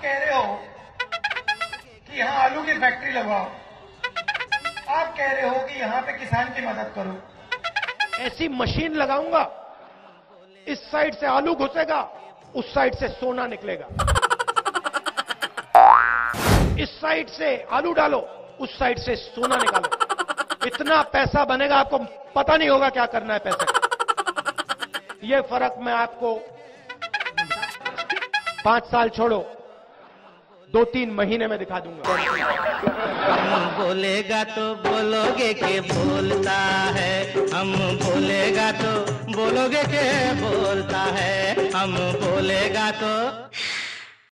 कह रहे हो कि यहाँ आलू की फैक्ट्री लगवाओ, आप कह रहे हो कि यहाँ पे किसान की मदद करो। ऐसी मशीन लगाऊंगा, इस साइड से आलू घुसेगा, उस साइड से सोना निकलेगा। इस साइड से आलू डालो, उस साइड से सोना निकालो। इतना पैसा बनेगा, आपको पता नहीं होगा क्या करना है पैसे का। ये फर्क मैं आपको 5 साल छोड़ो, 2-3 महीने में दिखा दूंगा। हम बोलेगा तो बोलोगे के बोलता है, हम बोलेगा तो बोलोगे के बोलता है, हम बोलेगा तो